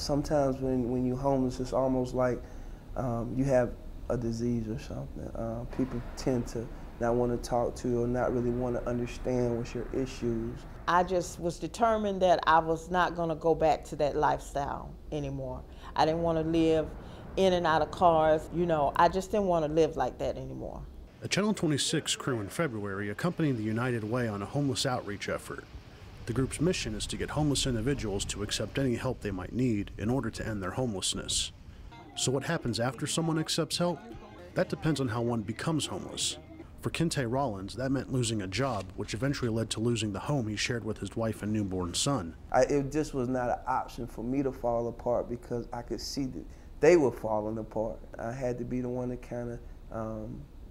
Sometimes when you're homeless, it's almost like you have a disease or something. People tend to not want to talk to you or not really want to understand what's your issues. I just was determined that I was not going to go back to that lifestyle anymore. I didn't want to live in and out of cars. You know, I just didn't want to live like that anymore. A Channel 26 crew in February accompanied the United Way on a homeless outreach effort. The group's mission is to get homeless individuals to accept any help they might need in order to end their homelessness. So what happens after someone accepts help? That depends on how one becomes homeless. For Kente Rollins, that meant losing a job, which eventually led to losing the home he shared with his wife and newborn son. It just was not an option for me to fall apart because I could see that they were falling apart. I had to be the one to kind of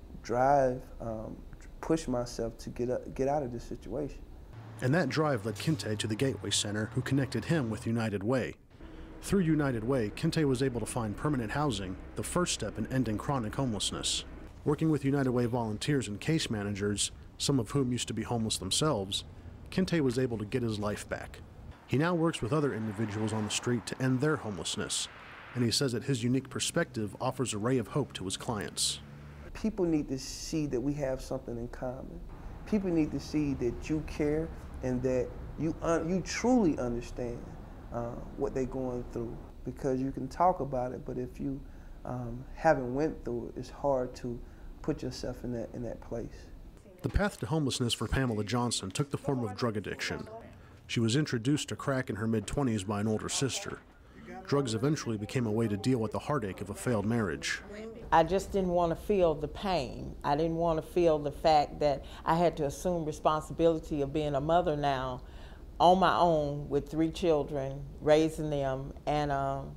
push myself to get out of this situation. And that drive led Kente to the Gateway Center, who connected him with United Way. Through United Way, Kente was able to find permanent housing, the first step in ending chronic homelessness. Working with United Way volunteers and case managers, some of whom used to be homeless themselves, Kente was able to get his life back. He now works with other individuals on the street to end their homelessness, and he says that his unique perspective offers a ray of hope to his clients. People need to see that we have something in common. People need to see that you care and that you truly understand what they're going through, because you can talk about it, but if you haven't went through it, it's hard to put yourself in that place. The path to homelessness for Pamela Johnson took the form of drug addiction. She was introduced to crack in her mid-20s by an older sister. Drugs eventually became a way to deal with the heartache of a failed marriage. I just didn't want to feel the pain. I didn't want to feel the fact that I had to assume responsibility of being a mother now on my own with 3 children, raising them, and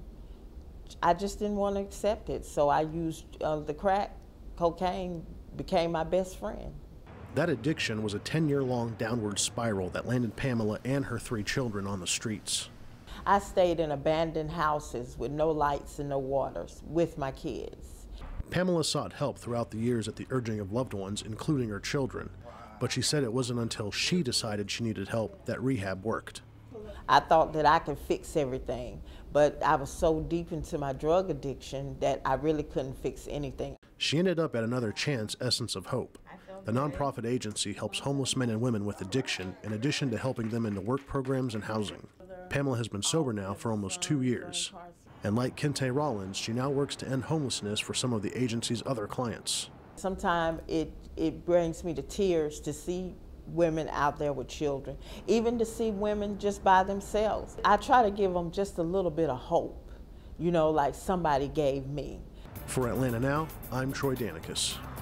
I just didn't want to accept it. So I used the crack. Cocaine became my best friend. That addiction was a 10-year-long downward spiral that landed Pamela and her 3 children on the streets. I stayed in abandoned houses with no lights and no waters with my kids. Pamela sought help throughout the years at the urging of loved ones, including her children, but she said it wasn't until she decided she needed help that rehab worked. I thought that I could fix everything, but I was so deep into my drug addiction that I really couldn't fix anything. She ended up at another Chance Essence of Hope. The nonprofit agency helps homeless men and women with addiction in addition to helping them into work programs and housing. Pamela has been sober now for almost 2 years. And like Kente Rollins, she now works to end homelessness for some of the agency's other clients. Sometimes it brings me to tears to see women out there with children, even to see women just by themselves. I try to give them just a little bit of hope, you know, like somebody gave me. For Atlanta Now, I'm Troy Danicus.